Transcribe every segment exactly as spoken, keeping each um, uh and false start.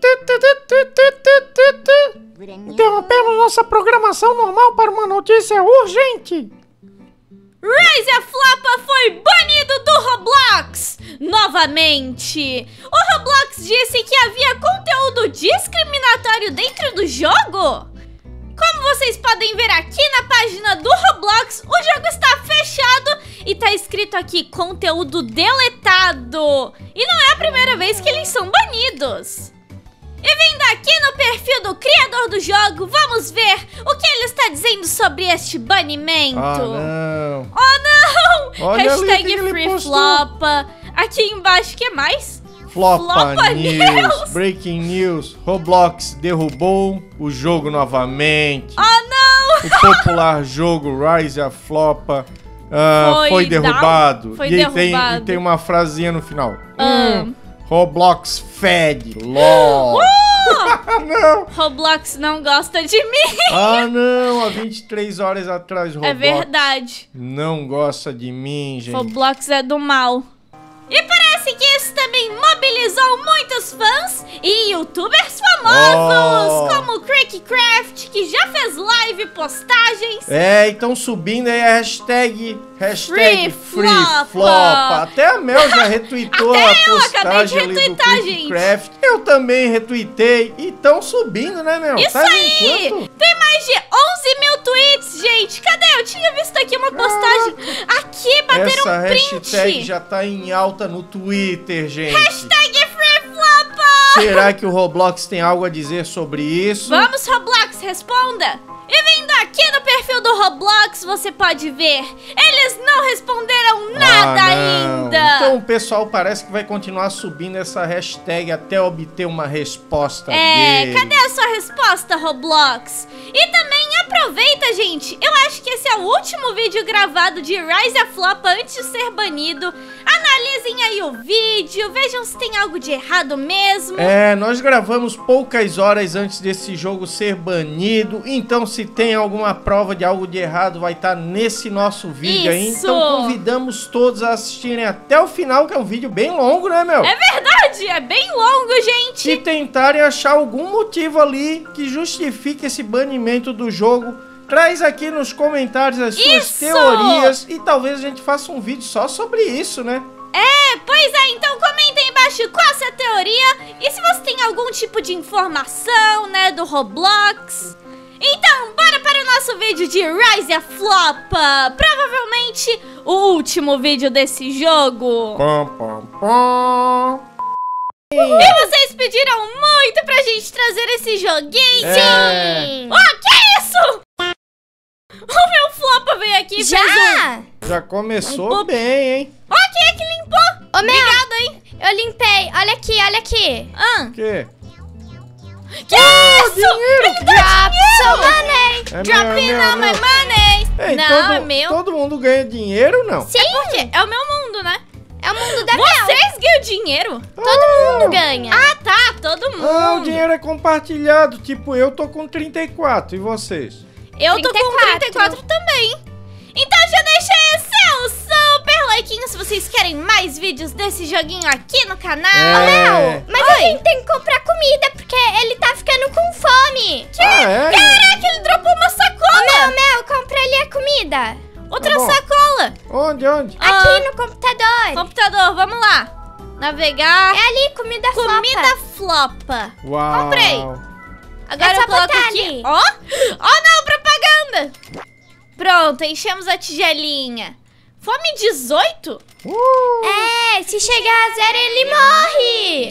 Interrompemos nossa programação normal para uma notícia urgente. RiseAFlopa foi banido do Roblox novamente. O Roblox disse que havia conteúdo discriminatório dentro do jogo. Como vocês podem ver aqui na página do Roblox, o jogo está fechado e tá escrito aqui conteúdo deletado. E não é a primeira vez que eles são banidos. E vindo aqui no perfil do criador do jogo, vamos ver o que ele está dizendo sobre este banimento. Ah, não. Oh, não! Olha Hashtag ali, FreeFlopa. Aqui embaixo, o que mais? Flopa, Flopa News. News. Breaking News. Roblox derrubou o jogo novamente. Oh, não! O popular jogo RiseAFlopa uh, foi, Foi derrubado. down? Foi e, derrubado. Tem, e tem uma frasinha no final. Ah. Hum, Roblox fed. LOL. Uh! Não. Roblox não gosta de mim. Ah, não. Há vinte e três horas atrás, Roblox É verdade. não gosta de mim, gente. Roblox é do mal. E parece que isso também mobilizou muitos fãs e youtubers famosos, Oh. como o CrickCraft, que já fez live e postagens. É, então subindo aí a hashtag, hashtag FreeFlopa. FreeFlopa. Até a Mel já retweetou Até a eu acabei de postagem ali do retweetar, gente. CrickCraft. Eu também retuitei e tão subindo, né, Mel? Isso Tá aí! vendo quanto? Tem mais de onze mil tweets, gente. Cadê? Eu tinha visto aqui uma postagem. Aqui, bateram Essa um print. hashtag já tá em alta no Twitter, gente. Hashtag FreeFlopa. Será que o Roblox tem algo a dizer sobre isso? Vamos, Roblox, responda! E vindo aqui no perfil do Roblox, você pode ver, eles não responderam nada Ah, não. ainda! Então o pessoal parece que vai continuar subindo essa hashtag até obter uma resposta É, dele. cadê a sua resposta, Roblox? E também aproveita, gente, eu acho que esse é o último vídeo gravado de RiseAFlopa antes de ser banido. Analisem aí o vídeo, vejam se tem algo de errado mesmo. É, nós gravamos poucas horas antes desse jogo ser banido, então se tem alguma prova de algo de errado vai estar nesse nosso vídeo aí. Isso. Então convidamos todos a assistirem até o final, que é um vídeo bem longo, né, Mel? É verdade, é bem longo, gente. E tentarem achar algum motivo ali que justifique esse banimento do jogo. Traz aqui nos comentários as suas Isso. teorias e talvez a gente faça um vídeo só sobre isso, né? É, pois é, então comenta aí embaixo qual a sua teoria e se você tem algum tipo de informação, né, do Roblox. Então, bora para o nosso vídeo de RiseAFlopa, provavelmente o último vídeo desse jogo. Pom, pom, pom. E vocês pediram muito pra gente trazer esse joguinho. É. Sim! Oh, que é isso? O meu Flopa veio aqui e fez um... Já? Já começou Limpou. bem, hein? Ó, quem é que limpou? Ô, Mel, Obrigada, hein? eu limpei. Olha aqui, olha aqui. Ah, Que? que isso? dinheiro! Ele dá Drop dinheiro! some money. É Drop meu, é in meu, on é my meu. money! Ei, Não, todo, é meu. todo mundo ganha dinheiro, não? Sim, É porque é o meu mundo, né? é o mundo da Mel. Vocês ganham dinheiro? Todo mundo ganha. Ah, tá, todo mundo. Ah, o dinheiro é compartilhado. Tipo, eu tô com trinta e quatro. E vocês? Eu tô com trinta e quatro. trinta e quatro também. Então já deixa aí seu super likeinho se vocês querem mais vídeos desse joguinho aqui no canal. É. Mas a gente tem que comprar comida, porque ele tá ficando com fome. Ah, é? Caraca, ele dropou uma Ô, sacola. Mel, Mel, compra ali a comida. Outra Tá bom. sacola. Onde, onde? Ah, Aqui no computador. computador, vamos lá. Navegar. É ali, comida flopa. Comida flopa. Uau. Comprei. Agora É só eu coloco botar aqui. ali. Ó. Ó não, propaganda. Pronto, enchemos a tigelinha. Fome dezoito? Uh. É, se chegar a zero, ele morre.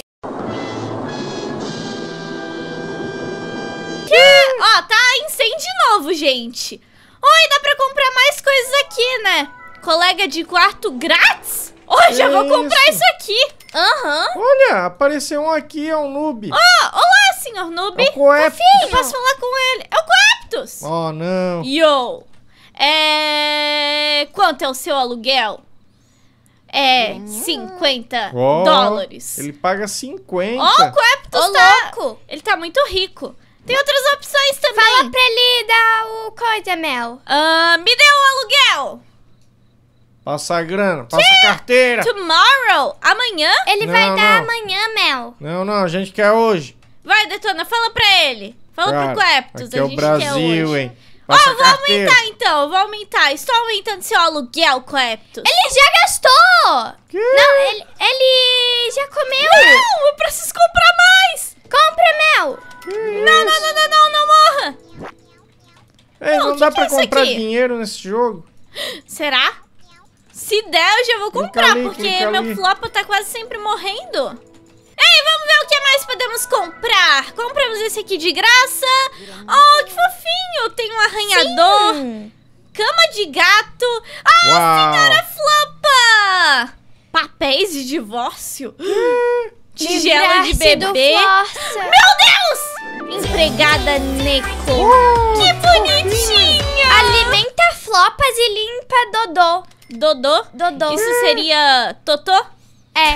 Que? Ó, tá incêndio de novo, gente. Oi, dá pra comprar mais coisas aqui, né? Colega de quarto grátis? Oi, já Que vou comprar isso? isso aqui. Aham. Olha, apareceu um aqui, é um noob. Ó, olá, senhor Noob. É o Coep. Eu posso falar com ele. É o Coeptus. Oh, não. Yo. É... Quanto é o seu aluguel? É cinquenta Oh, dólares. Ele paga cinquenta. Ó, o Coeptus Ô, tá... louco. Ele tá muito rico. Tem outras opções também. Fala pra ele dar o coisa, Mel. Ah, me dê o aluguel. Passa a grana, passa a carteira. Tomorrow? Amanhã? Ele Não, vai dar não. amanhã, Mel. Não, não, a gente quer hoje. Vai, Detona, fala pra ele. Fala Cara, pro Cleptus, aqui a é o gente quer Brasil, hoje. hein? Ó, Passa oh, vou carteira. aumentar então, vou aumentar. Estou aumentando seu aluguel, Cleptus. Ele já gastou! Que? Não, ele, ele já comeu! Não, eu preciso comprar mais! Compra, Mel! Não, não, não, não, não, não morra! Ei, não, Não, dá que que pra é isso comprar aqui? dinheiro nesse jogo? Será? Se der, eu já vou Clica comprar, ali, porque clica meu ali. flopa tá quase sempre morrendo. Ei, vamos ver o que mais podemos comprar. Compramos esse aqui de graça. Oh, que fofinho. Tem um arranhador. Sim. Cama de gato. Ah, Uau! senhora flopa. Papéis de divórcio. Tigela de Livrar-se do bebê. Flossa. Meu Deus! Empregada Neko. Uau, Que bonitinha. Alimenta flopas e limpa Dodô. Dodô. Dodô. Isso seria Totô? É.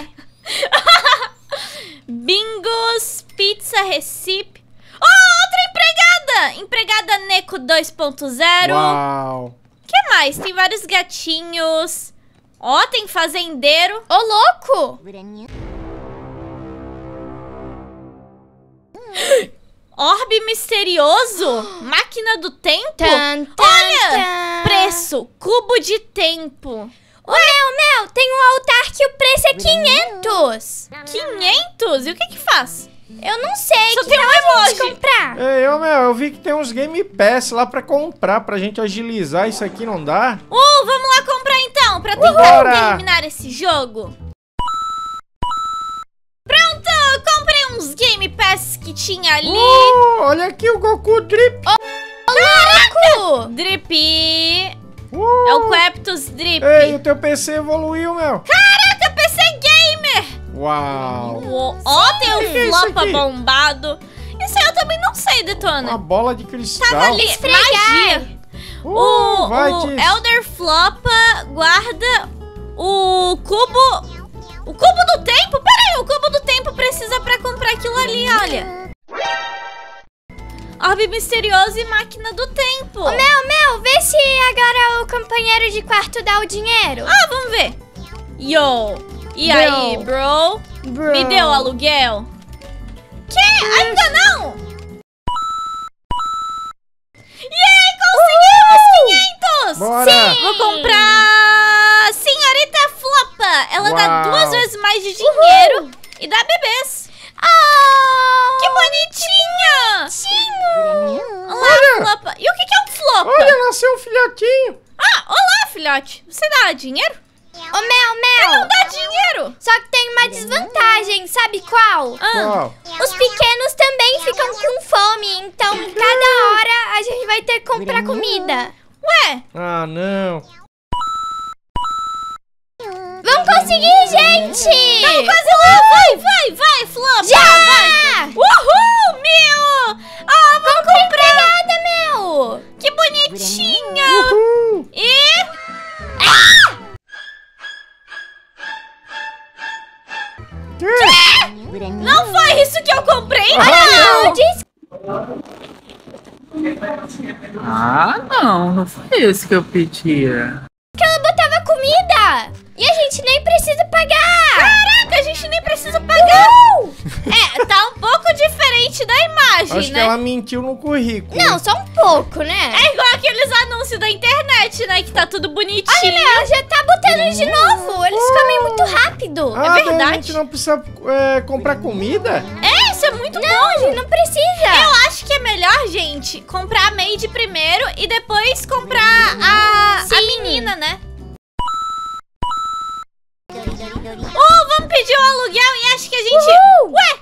Bingos, pizza, recipe. Oh, outra empregada! Empregada Neko dois ponto zero. Uau! O que mais? Tem vários gatinhos. Ó, oh, tem fazendeiro. Ô, louco! Orbe misterioso. Máquina do tempo. Tan, tan, Olha! tan. Preço, cubo de tempo. Ô, Mel, Mel, tem um altar que o preço é quinhentos. quinhentos? E o que que faz? Eu não sei. Só que tem um tal a gente emoji. comprar? Ei, ô, meu, eu vi que tem uns Game Pass lá pra comprar, pra gente agilizar isso aqui, não dá? Uh, vamos lá comprar então, pra tentar Bora! terminar esse jogo. Pronto, eu comprei uns Game Pass que tinha ali. Uh, olha aqui o Goku Drip! Louco! Drip. Uh, É o Cleptus Drip. Ei, o teu P C evoluiu, meu! Caraca, P C Gamer. Uau! Ó, ó, tem o que é isso Flopa aqui? bombado. Isso aí eu também não sei, Uma Detona. bola de cristal! Tava ali, Esfregar. magia. Uh, O, vai, o Tis. Elder Flopa guarda o cubo... O cubo do tempo? Pera aí, o cubo do tempo precisa pra comprar aquilo ali, olha. Orbe misterioso e máquina do tempo. Ô, Mel, Mel, vê se agora o companheiro de quarto dá o dinheiro. Ah, vamos ver. Yo. E Bro. aí, bro? Bro. Me deu aluguel? Que? Ainda não? Yay, conseguimos quinhentos! Bora! Sim! Vou comprar Senhorita Flopa. Ela dá Uau. duas vezes mais de dinheiro e dá bebês. Oh, Que bonitinha! bonitinho. Olá, Olha. Flopa. E o que que é um Flopa? Olha, nasceu um filhotinho! Ah, olá, filhote. Você dá dinheiro? Ô, Mel, Mel. Não dá dinheiro. Só que tem uma desvantagem, sabe qual? Ah, Qual? Os pequenos também ficam com fome, então cada hora a gente vai ter que comprar comida. ué. Ah, não! Vamos conseguir, gente! Vamos quase lá. Vai, vai, vai, Flopa. Já! Vai. Uhul, meu. Ah, vamos Compra comprar. empregada, Mel! Que bonitinha. Uhul! E... Que? Não foi isso que eu comprei, Ah, não. Eu disse Ah, não, não foi isso que eu pedia. que ela botava comida! E a gente nem precisa pagar! Caraca, a gente nem precisa pagar. É, tá um pouco diferente da imagem, Acho que né? ela mentiu no currículo. Não, só um pouco, né? É igual aqueles anúncios da internet, né? Que tá tudo bonitinho. Olha, Mel, já tá botando de novo! Eles comem muito rápido! Ah, é daí verdade. a gente não precisa é, comprar comida? É, isso é muito Não, bom. a gente não precisa! Eu acho que é melhor, gente, comprar a maid primeiro e depois comprar a, a Sim. menina, né? Uh, vamos pedir o aluguel e acho que a gente... Uhul. Ué!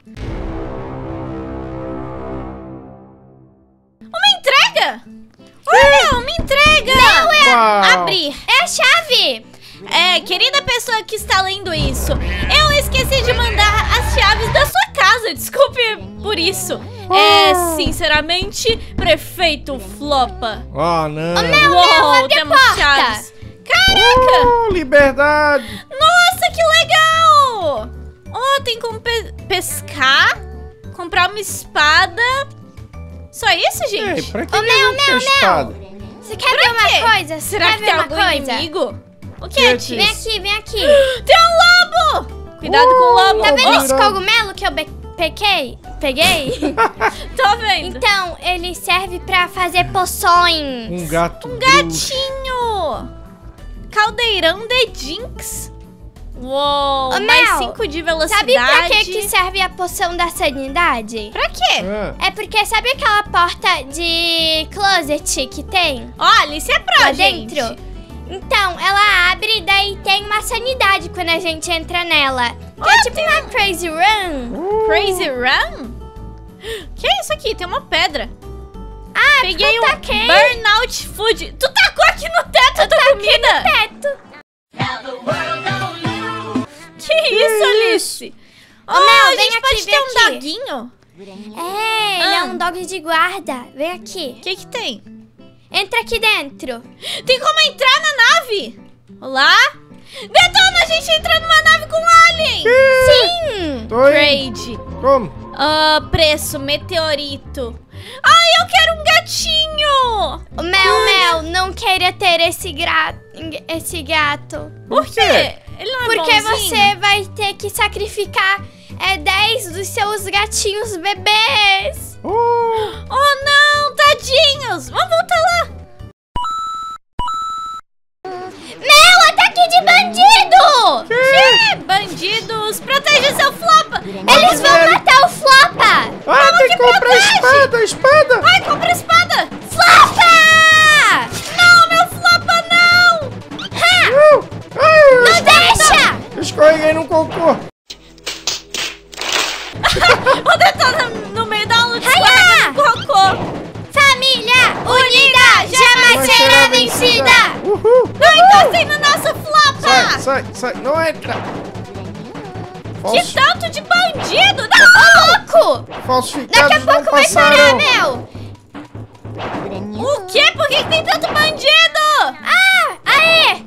Uma entrega? Olha, uma entrega! Não, é Uau. abrir. É a chave! É, querida pessoa que está lendo isso, eu esqueci de mandar as chaves da sua casa, desculpe por isso. É, sinceramente, prefeito Flopa. Ah, não! Mel, Uou, abre a temos porta. chaves. Caraca! Oh, liberdade! Nossa, que legal! Oh, tem como pe- pescar, comprar uma espada. Só isso, Ei, gente? pra que Ô, que Mel, a gente quer Mel, espada? Você quer ver uma quê? coisa? Você Será quer que ver tem uma algum coisa? inimigo? O que, Que, Tia? Vem aqui, vem aqui. Tem um lobo! Cuidado com o lobo. Tá vendo Oh, esse cogumelo que eu be- peguei? Peguei? Tô vendo. Então, ele serve pra fazer poções. Um gato. Um bruxo. gatinho. Caldeirão de Jinx. Uou, Ô, mais Mel, cinco de velocidade. Sabe pra que, que serve a poção da sanidade? Pra quê? Ah, É porque sabe aquela porta de closet que tem Ó, Alice é pro, lá gente. dentro? Então, ela abre e daí tem uma sanidade quando a gente entra nela. Que é tipo uma crazy run. Crazy Run? Que é isso aqui? Tem uma pedra. Ah, Peguei eu um taquei. Burnout Food. Tu tacou aqui no teto da comida? Teto. Que isso, Alice? Ó, Mel, a vem gente aqui, pode vem ter um aqui. doguinho? É, ele é Ah. um dog de guarda. Vem aqui. O que que tem? Entra aqui dentro. Tem como entrar na nave? Olá? Detona, a gente entra numa nave com alien! Sim! tô indo. Trade. Como? Ah, preço, meteorito. Ai, eu quero um gatinho! O Mel, Mel, não queira ter esse, gra... esse gato. Por quê? Ele não é Porque bonzinho? você vai ter que sacrificar é, dez dos seus gatinhos bebês. Oh, Oh, não, tadinhos! Vamos voltar lá! Mel, ataque de bandido! Que? Bandidos, protege seu flopa! Eles vão matar o Flopa! ah, tem que comprar protege? espada, espada. Ai, compra a espada! Flopa! Não, meu flopa, não! Uh, ah, eu Não deixa! escorreguei no cocô. O Detona no meio da luta Haia! cocô! Família unida jamais será vencida! Uhul. Não encostei no nosso flopa! Sai, sai, sai. Não entra. Que Falsi- tanto de bandido! Não! Louco! Daqui Falsificados a pouco não vai parar, passarão. Mel! O quê? Por que, que tem tanto bandido? Ah! Aê!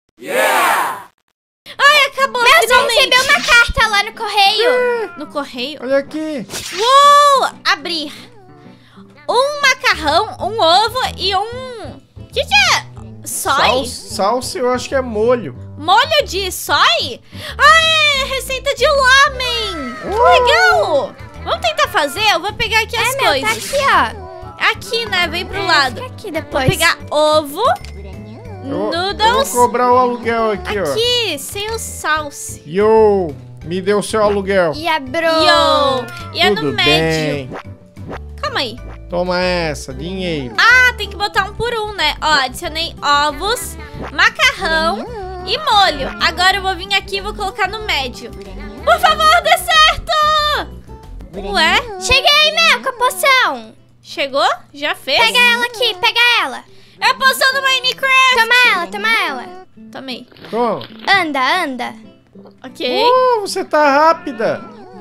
Ai, acabou Mel, você finalmente! recebeu uma carta lá no correio! No correio? Olha aqui. Uou! Abrir. Um macarrão, um ovo e um... O que que é? Sói? Sal, salsa, eu acho que é molho. Molho de sói? Ah, é receita de lamen! Que Uh! legal! Vamos tentar fazer? Eu vou pegar aqui as É, Mel, tá coisas. aqui, ó. Aqui, né? Vem pro lado. Fica aqui Vou depois. pegar ovo, Eu, eu vou noodles, cobrar o aluguel aqui, ó. aqui, sem o salse. Yo, me deu seu aluguel. E a Bro. Yo! E é no Tudo médio. bem. Calma aí. Toma essa, dinheiro. Ah, tem que botar um por um, né? Ó, adicionei ovos, macarrão e molho. Agora eu vou vir aqui e vou colocar no médio. Por favor, dê certo! Ué? Cheguei, Mel, com a poção. Chegou? Já fez? Pega ela aqui, pega ela. É a poção do Minecraft! Toma ela, toma ela. Tomei. Toma. Anda, anda. Ok. Uh, você tá rápida.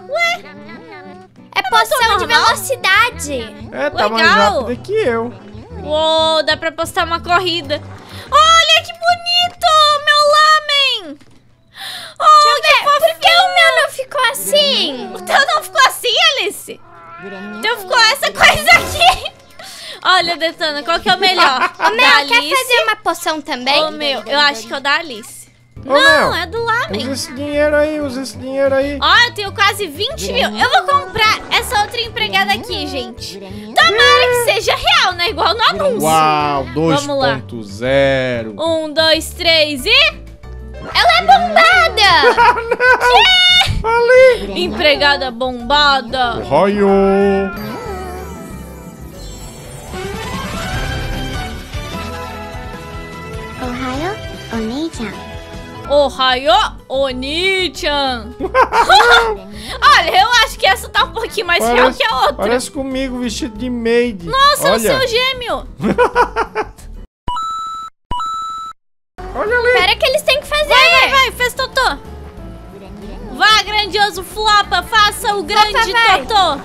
É poção de normal? velocidade. É, tá mais Legal. rápida que eu. Uou, dá pra postar uma corrida. Olha que bonito! Meu lamen! Oh, que Por que fofinho! o meu não ficou assim? O teu não ficou assim, Alice? O teu ficou essa coisa aqui. Olha, Detona, qual que é o melhor? Ô, O Mel, da quer Alice fazer uma poção também? ou o meu? Eu acho que é o da Alice. Ô, Não, Mel, é do lamen. usa esse dinheiro aí, usa esse dinheiro aí. Ó, eu tenho quase vinte mil. Eu vou comprar essa outra empregada aqui, gente. Tomara que seja real, né? Igual no anúncio. Uau, dois Vamos lá. ponto zero. Um, dois, três e... Ela é bombada! Ali. Empregada bombada. Raio. Ohio, Oni-chan. Ohio, Oni-chan. Olha, eu acho que essa tá um pouquinho mais real Parece, que a outra. parece comigo vestido de maid. Nossa, é o olha, seu gêmeo. olha ali. Espera que eles têm que fazer. Vai, vai, vai, fez Totô. Vá, grandioso Flopa, faça o grande vai. Totô.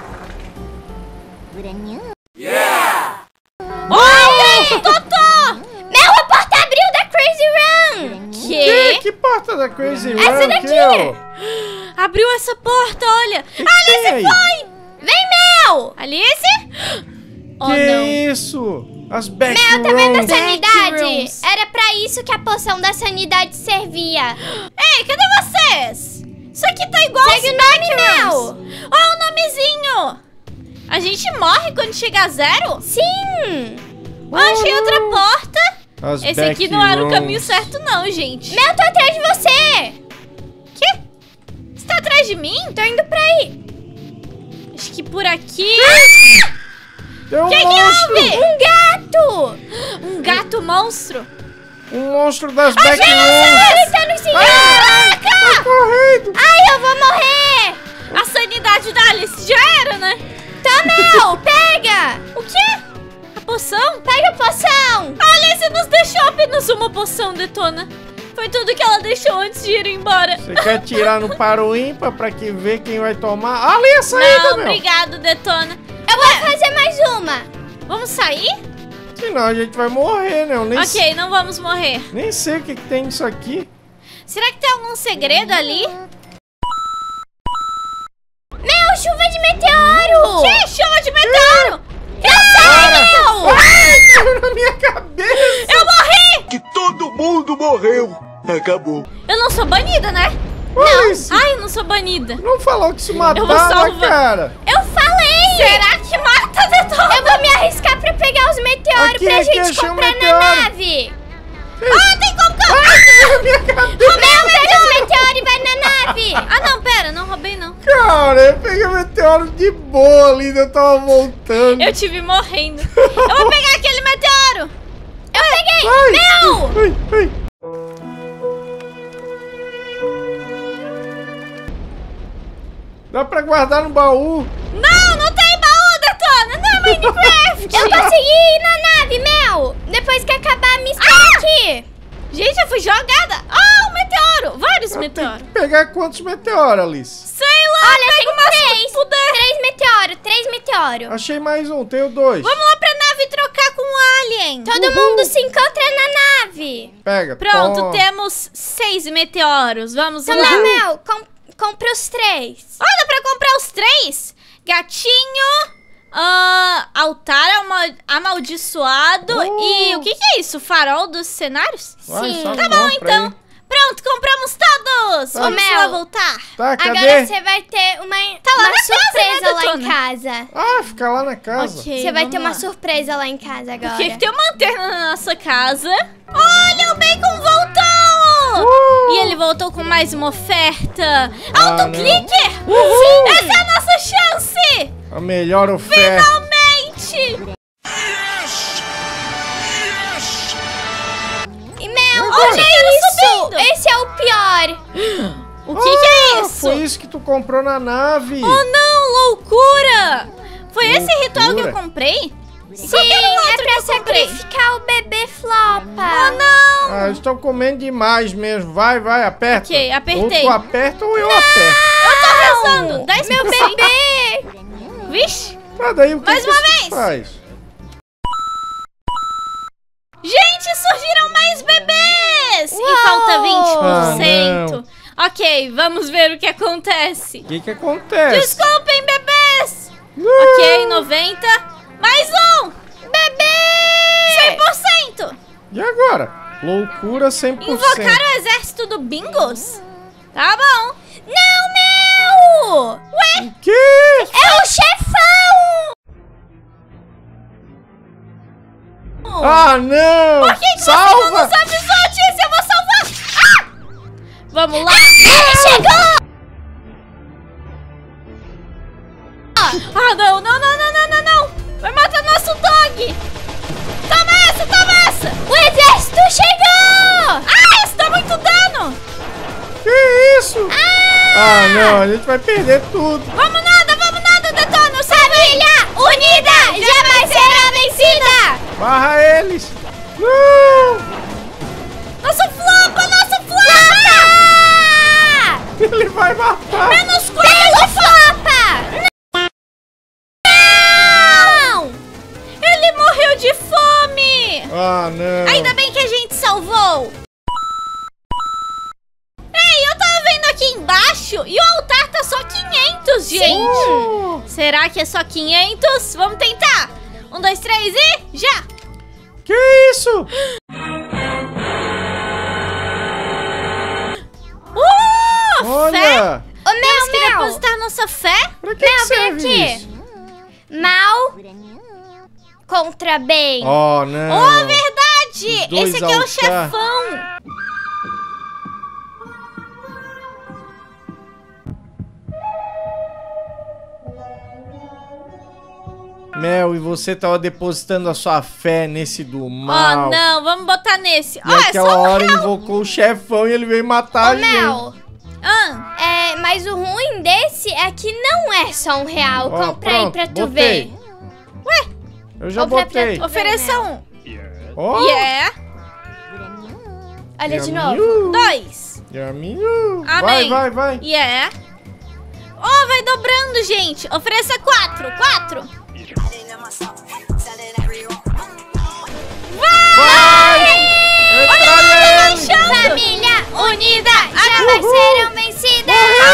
Oh, grande Totô! Mel, a porta abriu da Crazy Run! Que, Que? que porta da Crazy Run? Essa daqui. que é, ó? Abriu essa porta, olha. Que que tem aí? Vem, Mel! Alice? Oh, que não. isso? As back Mel, tá vendo a rooms. sanidade? Backrooms. Era pra isso que a poção da sanidade servia. Ei, cadê vocês? Isso aqui tá igual Segue o nome, Mel. Ó, o nomezinho. A gente morre quando chegar a zero? Sim. Ó, achei outra porta. As Esse aqui não era o backrooms. caminho certo não, gente. Mel, tô atrás de você. Quê? Você tá atrás de mim? Tô indo pra aí. Acho que por aqui... Tem um Que que monstro! houve? Um gato. Um gato monstro. Um monstro das Ele backrooms! tá nos seguindo. Tá correndo! Ai, eu vou morrer. A sanidade da Alice já era, né? Tá, Mel, pega. O quê? A poção? Pega a poção. A Alice nos deixou apenas uma poção, Detona. Foi tudo que ela deixou antes de ir embora. Você quer tirar no paro ímpar pra que ver quem vai tomar? Ali a saída, Não, meu! obrigado, Detona. Eu vou fazer mais uma. Vamos sair? Senão a gente vai morrer, né? Eu nem, Ok, não vamos morrer. nem sei o que, que tem nisso aqui. Será que tem algum segredo ali? Mel, chuva de meteoro. Que chuva de meteoro! Eu sei, Mel. Ai, caiu na minha cabeça! Eu morri! Que todo mundo morreu. Acabou. Eu não sou banida, né? Olha isso! Ai, eu não sou banida. Não falou que se Eu vou matava, salvar. cara! Eu falei. Será que mata, Detona? Eu vou me arriscar pra pegar os meteoros Aqui, pra aqui, gente achei um comprar na meteoro. nave. Ah, tem como... Ai, caiu na minha cabeça! Mel, pega os meteoros e vai na nave. Ah, não, pera, não roubei, não. Cara, eu peguei o meteoro de boa ali, eu tava voltando. Eu tive morrendo. Eu vou pegar aquele meteoro. Eu peguei. Ai, Mel. ai, ai. Dá pra guardar no baú. Não, não tem baú, Detona. Não é Minecraft. Eu consegui ir na nave, Mel. Depois que acabar, me espera Ah! aqui. Gente, eu fui jogada. Ah, um meteoro. Vários Tem meteoros. que pegar quantos meteoros, Alice? Sei lá, Olha, pega tem o máximo três. que puder. Três meteoros, três meteoros. Achei mais um, tenho dois. Vamos lá pra nave trocar com o alien. Todo Uhul. mundo se encontra na nave. Pega, Pronto, toma. temos seis meteoros. Vamos Então, lá. lá, Mel, com, compra os três. Olha, pra comprar os três. Gatinho, ah, altar ama- amaldiçoado Uh. e o que, que é isso? Farol dos cenários? Vai, Sim. só Tá bom, compra então. aí. Pronto, compramos todos. Tá. Vamos Ô, lá Mel. voltar. Tá, cadê? Agora você vai ter uma, Tá lá uma na casa, surpresa né, lá em Detona? casa. Ah, fica lá na casa. Ok, Você vai vamos ter uma lá. surpresa lá em casa agora. O que, que tem uma lanterna na nossa casa? Olha, o Bacon voltou! Uh! E ele voltou com mais uma oferta. Ah, Autoclicker! Uhul! Essa é a nossa chance! A melhor oferta. Finalmente! E, Mel, Agora. olha isso! subindo. Esse é o pior. O que, que é Ah, isso? Foi isso que tu comprou na nave. Oh não, loucura! Foi esse ritual que eu Loucura. comprei? Sim, qualquer um é outro pra que eu comprei. sacrificar o bebê Flopa. Oh não! Ah, eles estão comendo demais mesmo. Vai, vai, aperta. Ok, apertei. Ou tu aperta ou eu aperto. Eu tô rezando! dez Meu por cento. bebê! Vixe! Ah, daí o que, Mais que uma isso vez. faz? Gente, surgiram mais bebês! Uau! E falta vinte por cento. Ah, ok, vamos ver o que acontece. O que que acontece? Desculpem, bebês! Não. Ok, noventa. Mais um! Bebê! cem por cento! E agora? Loucura cem por cento. Invocar o exército do Bingos? Tá bom. Não, Mel! Ué, O quê? É o chefão! Ah, não! por que, que você Salva! não nos avisou disso? Eu vou salvar! Ah! Vamos lá! Ele chegou! Ah, não, não, não, não, não, não, não! Vai matar nosso dog! Toma essa, toma essa! O exército chegou! Ah, isso dá muito dano! Que isso? Ah, não, a gente vai perder tudo. Vamos nada, vamos nada, Detona! Família unida jamais será vencida! Barra eles. Não! Nosso flopa, nosso flopa! Ah! Ele vai matar. Menos quatro! Pega o Flopa! Não! Ele morreu de fome! Ah, não. Ainda bem que a gente salvou! Ei, eu tava vendo aqui embaixo e o altar tá só quinhentos, gente! Oh, Será que é só quinhentos? Vamos tentar! Um, dois, três e já! que isso? Uh! Olha! Fé! Temos que Mel. depositar nossa fé? Pra que, que Mel, vem serve aqui. isso? Mal contra bem. Oh, não. Oh, verdade! Os dois Esse aqui é o All Star. chefão. Mel, e você tava depositando a sua fé nesse do mal. Oh, não, vamos botar nesse. E Ó, é aquela só um hora real. invocou o chefão e ele veio matar Ô, a gente. Mel, Ah, é, mas o ruim desse é que não é só um real. Ó, Compra aí pronto, pra tu botei. ver. Eu já Compra pra botei. tu. ofereça um. Ó, Yeah. Olha de novo. Yaminho, Dois. Yaminho. Vai, Amém. vai, vai. Yeah. Oh, vai dobrando, gente. Ofereça quatro. Quatro. Vai! Entra nele! Família unida jamais serão vencidas.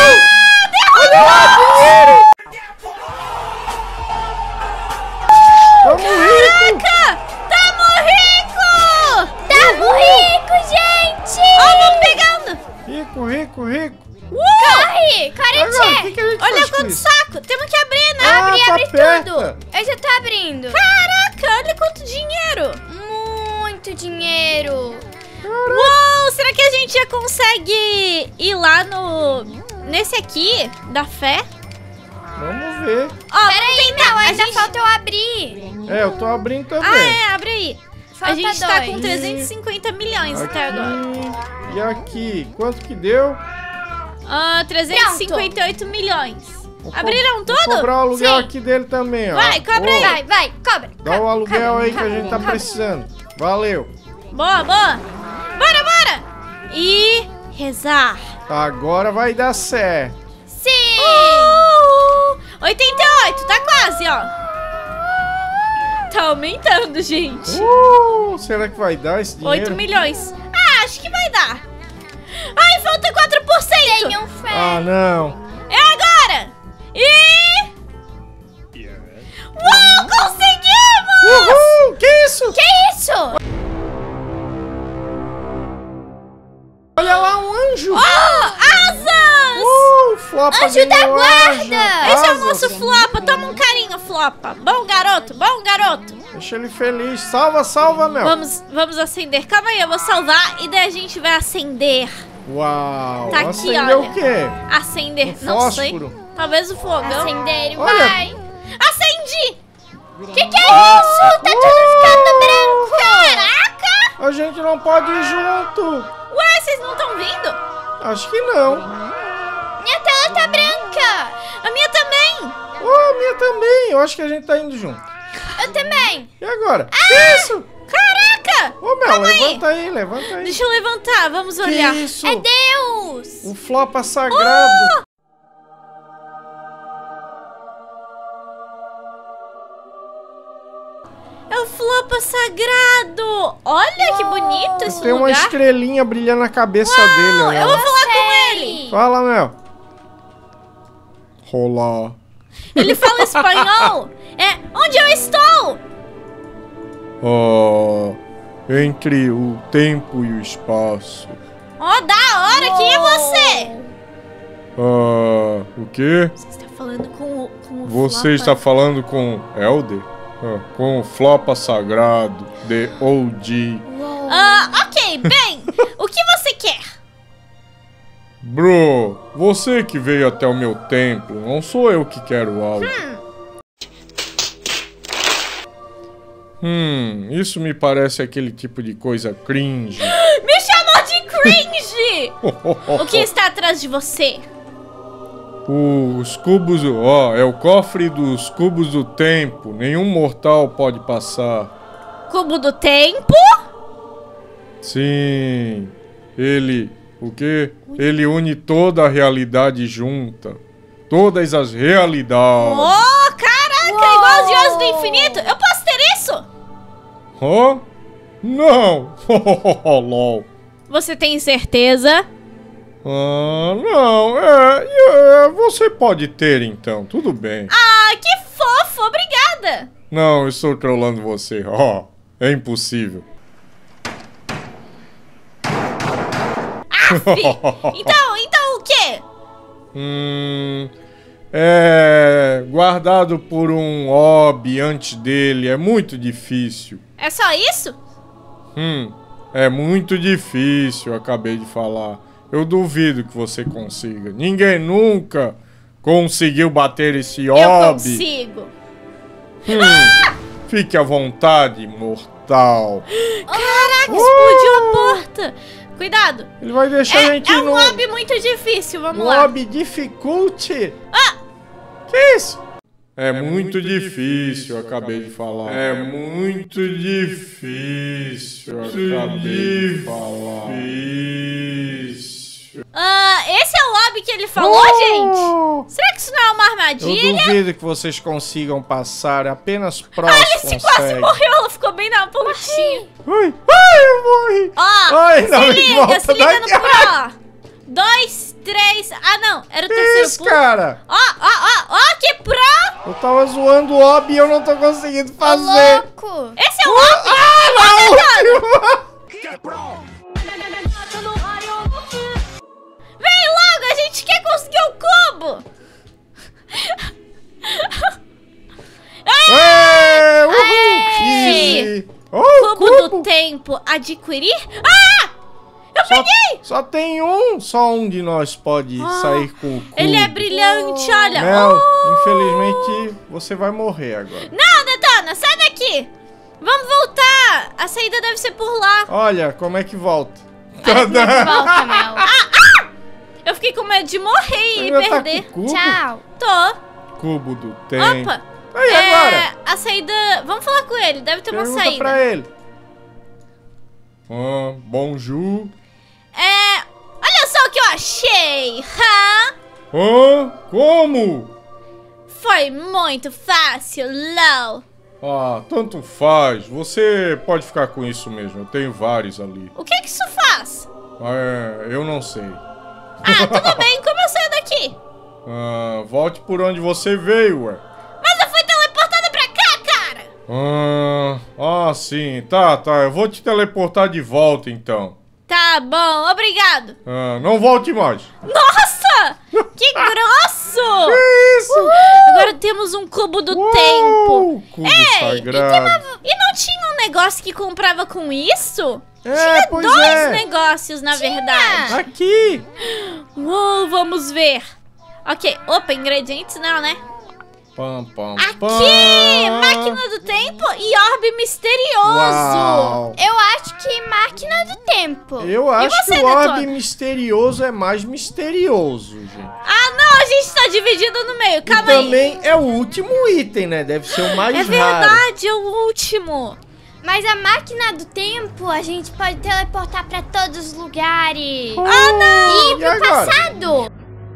Tamo rico! Caraca! Tamo rico! Tamo rico, gente. Ó, vamos pegando. Rico, rico, rico. Corre, corre, Agora, o que, Tchê. que a gente Olha faz com quanto isso? saco. Temos que abrir, né? Ah, Abre, tá abre aperta. tudo. Eu já tô abrindo. Caraca, olha quanto dinheiro. Muito dinheiro. Uou, será que a gente já consegue ir lá no... Nesse aqui, da fé? Vamos ver. Ó, Pera aí, Mel, a ainda gente... falta eu abrir. É, eu tô abrindo também. Ah, é, abre aí. Falta a gente tá dois. com trezentos e cinquenta milhões até agora. Aqui e aqui. Quanto que deu? Ah, trezentos e cinquenta e oito milhões. Vou co- Abriram Vou tudo? cobrar o aluguel Sim. aqui dele também, ó. Vai, cobra Ô, aí. Vai, vai, cobra. Dá o aluguel cobra, aí que a cobra, gente tá cobra. precisando. Valeu. Boa, boa. Bora, bora. E rezar. Agora vai dar certo. Sim. Uh, oitenta e oito, tá quase, ó. Tá aumentando, gente. Uh, será que vai dar esse dinheiro? oito milhões. Ah, acho que vai dar. Ai, falta quatro por cento. Tenham fé. Ah, não. É agora. E... Uau, conseguimos! Uhul, que isso? Que isso? Olha lá, um anjo. Oh, asas! Uh, Flopa Anjo da ganhou guarda. anjo. Esse é o Asas. nosso Flopa. Toma um carinho, Flopa. Bom garoto, bom garoto. Deixa ele feliz. Salva, salva, Mel. Vamos, vamos acender. Calma aí, eu vou salvar e daí a gente vai acender. Uau. Tá aqui, Acendeu olha. o quê? Acender, Um não sei. fósforo. Talvez o fogão. Acender, Olha. vai. Acendi! Que que é isso? Tá tudo ficando branco. Caraca! A gente não pode ir junto. Ué, vocês não estão vindo? Acho que não. Minha tela tá branca. A minha também. Oh, a minha também. Eu acho que a gente tá indo junto. Eu também. E agora? Ah! Que isso? Caraca! Ô, Mel, Calma aí. levanta aí, levanta aí. Deixa eu levantar, vamos Que olhar. isso? É Deus. O Flopa sagrado. É o Flopa sagrado. Olha que bonito esse Tem uma lugar. estrelinha brilhando na cabeça dele, olha Eu lá. vou falar com Sei. ele. Fala, Mel. Olá. Ele fala espanhol. É, onde eu estou? Oh, entre o tempo e o espaço. Ó, da hora, quem é você? Ah, o quê? Você está falando com o, com o Você Flopa. está falando com Elder? Ah, com o Flopa Sagrado de O G. Ah, ok, bem, o que você quer? Bro, você que veio até o meu templo, não sou eu que quero algo. Hum, isso me parece aquele tipo de coisa cringe. Me chamou de cringe! O que está atrás de você? Os cubos, ó, é o cofre dos cubos do tempo. Nenhum mortal pode passar. Cubo do tempo? Sim, ele, o quê? Ele une toda a realidade junta. Todas as realidades. Oh, caraca, igual as joias do infinito. Eu posso ter isso? Hã? Não! LOL. Você tem certeza? Ah, não, é, é, você pode ter então, tudo bem. Ah, que fofo, obrigada. Não, eu estou trollando você, ó, é impossível. Então, então o quê? Hum... É... Guardado por um Ob antes dele. É muito difícil. É só isso? Hum... É muito difícil, eu acabei de falar. Eu duvido que você consiga. Ninguém nunca conseguiu bater esse Ob. Eu consigo. Hum, ah! Fique à vontade, mortal. Caraca, uh! explodiu a porta. Cuidado. Ele vai deixar é, a gente É um no... Ob muito difícil, vamos um lá. Ob difficulty? Ah! Que isso? É, é muito, muito difícil, difícil, eu acabei de falar. É muito difícil, eu acabei de falar. Difícil. Ah, esse é o Ob que ele falou, oh! gente? Será que isso não é uma armadilha? Eu duvido que vocês consigam passar, apenas próximo. Ah, Alice quase morreu, ela ficou bem na pontinha. Ai, ai, eu morri. Ó, ai, se não, liga, se liga daqui. no Pro. Dois, três... Ah, não, era o que terceiro isso, pulo. cara? Ó, ó, ó, ó, que Pro. Eu tava zoando o Ob e eu não tô conseguindo fazer. Ô, louco. Esse é o Ob. Ah, não. Vem logo, a gente quer conseguir o cubo. Ei, uhul, Ei. Oh, cubo, cubo do tempo adquirir? Ah! Eu só, peguei! Só tem um, só um de nós pode oh, sair com o cubo. Ele é brilhante, olha. Mel, oh. infelizmente você vai morrer agora. Não, Detona, sai daqui. Vamos voltar. A saída deve ser por lá. Olha, como é que volta? Olha como é que volta, Mel. Ah, ah! Eu fiquei com medo de morrer e Você perder. Tá com cubo? Tchau. Tô. Cubo do tempo. Opa. Aí, é, agora? A saída... Vamos falar com ele, deve ter Pergunta uma saída. pra ele. Ah, bonjour. É... Olha só o que eu achei, hã? Hã? Como? Foi muito fácil, LOL. Ah, tanto faz. Você pode ficar com isso mesmo. Eu tenho vários ali. O que que isso faz? É, eu não sei. Ah, tudo bem. Como eu saio daqui? Ah, volte por onde você veio, ué. Mas eu fui teleportada pra cá, cara. Ah, ah, sim. Tá, tá. Eu vou te teleportar de volta, então. Tá bom, obrigado. Ah, não volte mais. Nossa! Que grosso! Que isso? Uhul. Agora temos um cubo do Uou, tempo. Cubo Ei, sagrado. E, e não tinha um negócio que comprava com isso? É, tinha pois dois é. negócios, na Tinha. verdade. Aqui. Uou, vamos ver. Ok, opa, ingredientes não, né? Pam, pam, Aqui! pam. Máquina do tempo e orbe misterioso. Uau. Eu acho que máquina do tempo. Eu acho você, que o orbe Detona? misterioso é mais misterioso, gente. Ah, não, a gente tá dividido no meio, calma e aí. também é o último item, né? Deve ser o mais É raro. verdade, é o último. Mas a máquina do tempo, a gente pode teleportar pra todos os lugares. Ah, não! E ir E pro agora? passado.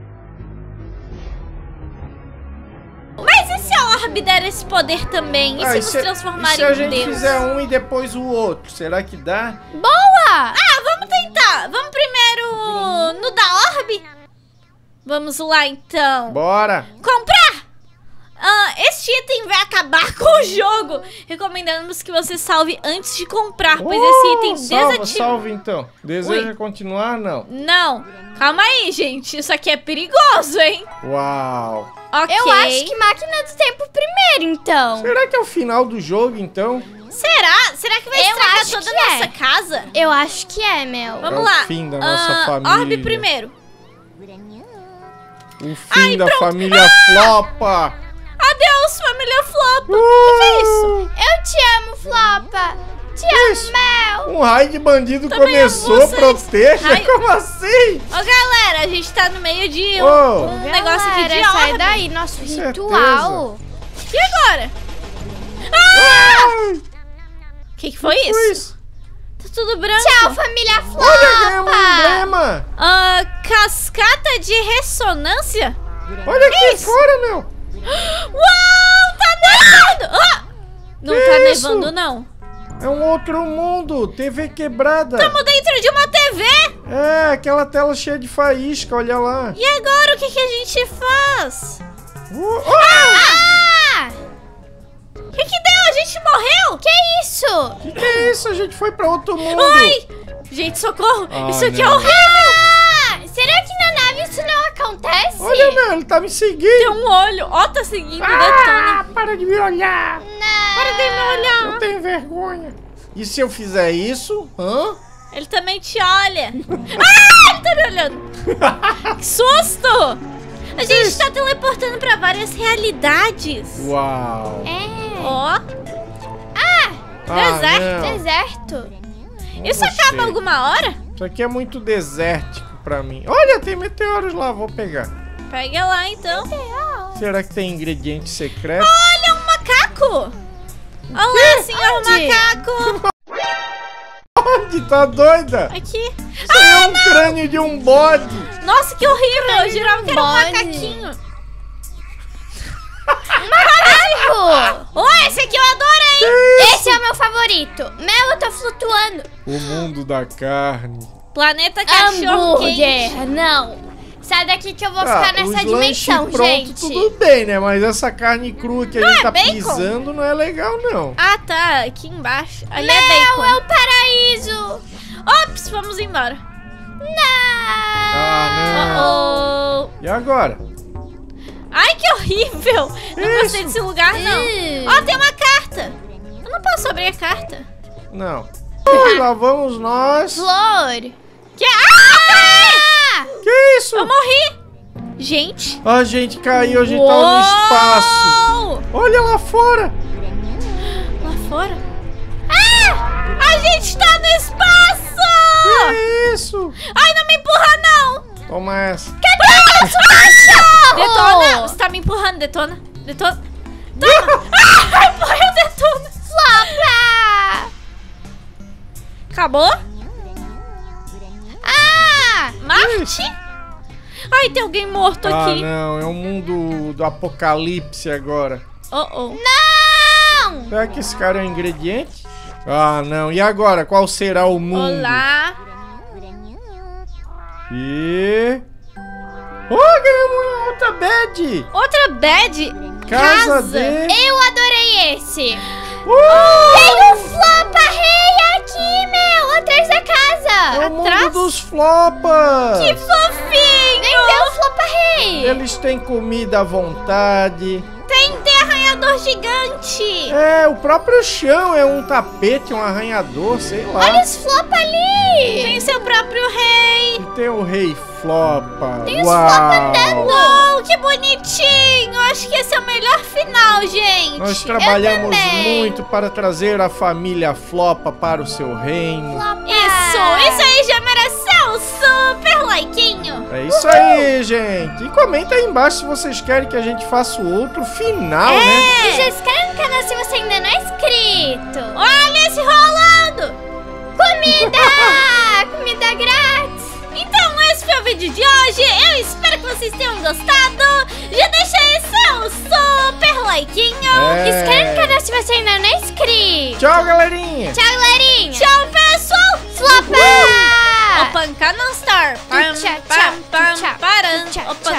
Mas e se a orbe der esse poder também? E Ah, se e nos se, transformar e se a em gente Deus? fizer um e depois o outro? Será que dá? Boa! Ah, vamos tentar. Vamos primeiro no da orbe? Vamos lá, então. Bora! Comprar! Ah, este item vai acabar com o jogo. Recomendamos que você salve antes de comprar, pois esse item Oh, salva, desativa... salva então. Deseja Ui. continuar? Não. Não, calma aí, gente. Isso aqui é perigoso, hein? Uau! Ok. Eu acho que máquina do tempo primeiro, então. Será que é o final do jogo, então? Será? Será que vai Eu estragar acho toda que a é. nossa casa? Eu acho que é, Mel. Vamos o lá. fim da nossa Ah, família. Orbe primeiro. O fim Ai, da pronto. família flopa! Adeus, família Flopa. O que, que é isso? Eu te amo, Flopa. Te amo, Mel. Um raio de bandido Também começou, amo vocês. proteja? Ai. Como assim? Ô, galera, a gente tá no meio de um, Ô. um negócio aqui de Galera, sai orbe. daí, nosso Com ritual. E agora? Ah! O que, que foi Foi isso? isso? Tá tudo branco. Tchau, família Olha, ganhamos um Flopa. emblema! Ah, cascata de ressonância? Olha aqui Isso. fora, meu! Uau, tá nevando! Ah! Não Que tá isso? nevando, não. É um outro mundo, T V quebrada. Estamos dentro de uma T V. É, aquela tela cheia de faísca, olha lá. E agora, o que, que a gente faz? Uh, ah! Ah! O que, que deu? A gente morreu? Que isso? Que que é isso? A gente foi pra outro mundo. Ai! Gente, socorro! Ah, isso aqui é não. horrível! Ah! Será que na nave isso não acontece? Olha, meu, ele tá me seguindo. Tem um olho. Ó, tá seguindo, Ah, Detona. para de me olhar. Para de me olhar. Eu tenho vergonha. E se eu fizer isso? Hã? Ele também te olha. Ah, ele tá me olhando. Que susto. A gente tá teleportando pra várias realidades. Uau. É. Ó, Ah, deserto. não. Deserto. isso gostei. acaba alguma hora? Isso aqui é muito desértico pra mim. Olha, tem meteoros lá, vou pegar. Pega lá, então. Será que tem ingrediente secreto? Olha, um macaco. Olá, senhor Onde? macaco. Onde? Tá doida? Aqui. Isso aí é um crânio de um bode. Nossa, que horrível. Eu jurava que era um Bode. macaquinho. Macaco! Oh, esse aqui eu adorei. Esse é o meu favorito. Mel, eu tô flutuando. O mundo da carne. Planeta cachorro quente. Hambúrguer. Não. Sai daqui que eu vou ficar nessa os dimensão, lanches pronto, gente. tudo bem, né? Mas essa carne crua que a gente é tá bacon? pisando não é legal, não. Ah, tá. Aqui embaixo. Ali Mel é bacon. é o paraíso. Ops, vamos embora. Não. Ah, Oh. não. E agora? Ai, que horrível. Não gostei desse lugar, não. Ih. Ó, tem uma carta. Eu não posso abrir a carta. Não. Ui, lá vamos nós. Flor. Que... Ah! Ah! Que isso? Eu morri. Gente. A gente caiu, a gente tá no espaço. Uou! Olha lá fora. Lá fora? Ah! A gente tá no espaço! Que isso? Ai, não me empurra, não! Toma essa. Detona! Você tá me empurrando, Detona. Detona. Toma! Ah, morreu, Detona! Flopra. Acabou? Ah! Marte? Ai, tem alguém morto Ah, aqui. não. É um mundo do apocalipse agora. Oh, oh. Não! Será que esse cara é um ingrediente? Ah, não. E agora? Qual será o mundo? Olá. E... Oh, ganhamos outra bad. Outra bad. Casa, de... Eu adorei esse. Uh! Tem um flopa rei aqui, meu. Atrás da casa. É o mundo atrás? dos flopas. Que fofinho. Vem ver o flopa rei. Eles têm comida à vontade. Tem tem arranhador gigante. É, o próprio chão é um tapete, um arranhador, sei lá. Olha os flopa ali. Tem seu próprio rei. E tem o rei flopa. Tem os Uau. flopa andando. Uou, que bonitinho. Acho que esse é o melhor final, gente. Nós trabalhamos também. muito para trazer a família flopa para o seu reino. Flopa. Isso, isso aí já mereceu um super likeinho. É isso aí, gente. E comenta aí embaixo se vocês querem que a gente faça o outro final, né? E já se inscreve no canal se você ainda não é inscrito. Olha esse rolando. Comida! Comida grátis. Então esse foi o vídeo de hoje. Eu espero que vocês tenham gostado. Já deixa aí seu super likeinho. É. Inscreve no canal se você ainda não é inscrito. Tchau, galerinha. Tchau, galerinha. Tchau, pessoal. Flopa! O Panca não Star. Pam, Tchau, pam, tchau, pam, tchau, param. tchau, O tchau.